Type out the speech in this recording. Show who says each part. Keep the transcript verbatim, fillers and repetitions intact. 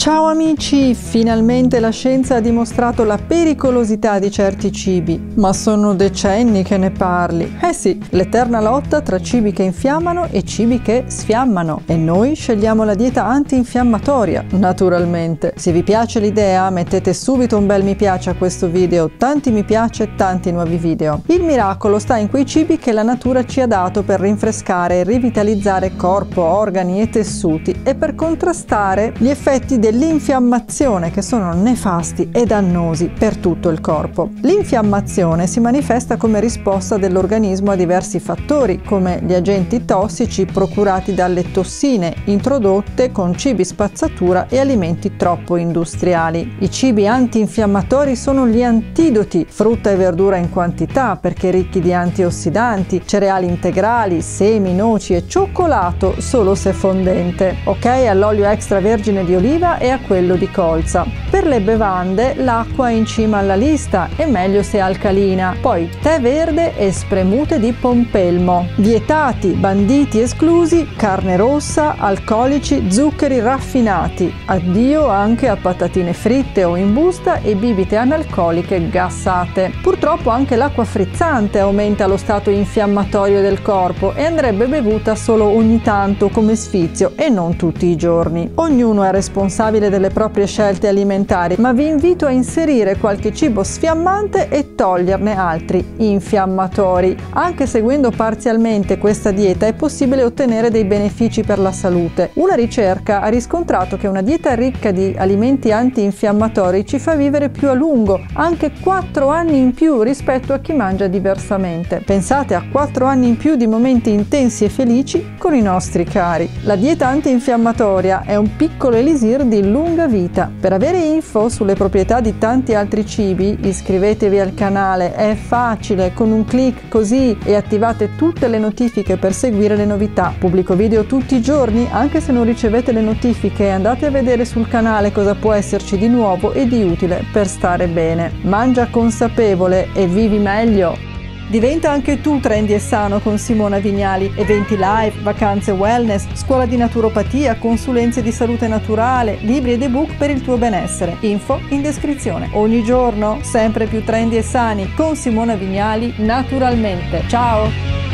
Speaker 1: Ciao amici, finalmente la scienza ha dimostrato la pericolosità di certi cibi, ma sono decenni che ne parli. Eh sì, l'eterna lotta tra cibi che infiammano e cibi che sfiammano, e noi scegliamo la dieta antinfiammatoria, naturalmente. Se vi piace l'idea, mettete subito un bel mi piace a questo video, tanti mi piace e tanti nuovi video. Il miracolo sta in quei cibi che la natura ci ha dato per rinfrescare e rivitalizzare corpo, organi e tessuti e per contrastare gli effetti dell'infiammazione, che sono nefasti e dannosi per tutto il corpo. L'infiammazione si manifesta come risposta dell'organismo a diversi fattori, come gli agenti tossici procurati dalle tossine introdotte con cibi spazzatura e alimenti troppo industriali. I cibi antinfiammatori sono gli antidoti, frutta e verdura in quantità perché ricchi di antiossidanti, cereali integrali, semi, noci e cioccolato solo se fondente. Ok all'olio extravergine di oliva e a quello di colza. Per le bevande l'acqua è in cima alla lista, è meglio se alcalina, poi tè verde e spremute di pompelmo. Vietati, banditi, esclusi, carne rossa, alcolici, zuccheri raffinati. Addio anche a patatine fritte o in busta e bibite analcoliche gassate. Purtroppo anche l'acqua frizzante aumenta lo stato infiammatorio del corpo e andrebbe bevuta solo ogni tanto come sfizio e non tutti i giorni. Ognuno è responsabile delle proprie scelte alimentari, ma vi invito a inserire qualche cibo sfiammante e toglierne altri infiammatori. Anche seguendo parzialmente questa dieta è possibile ottenere dei benefici per la salute. Una ricerca ha riscontrato che una dieta ricca di alimenti antinfiammatori ci fa vivere più a lungo, anche quattro anni in più rispetto a chi mangia diversamente. Pensate a quattro anni in più di momenti intensi e felici con i nostri cari. La dieta antinfiammatoria è un piccolo elisir di lunga vita. Per avere info sulle proprietà di tanti altri cibi, iscrivetevi al canale, è facile, con un clic così, e attivate tutte le notifiche per seguire le novità. Pubblico video tutti i giorni, anche se non ricevete le notifiche, andate a vedere sul canale cosa può esserci di nuovo e di utile per stare bene. Mangia consapevole e vivi meglio! Diventa anche tu trendy e sano con Simona Vignali. Eventi live, vacanze wellness, scuola di naturopatia, consulenze di salute naturale, libri ed ebook per il tuo benessere. Info in descrizione. Ogni giorno sempre più trendy e sani con Simona Vignali naturalmente. Ciao!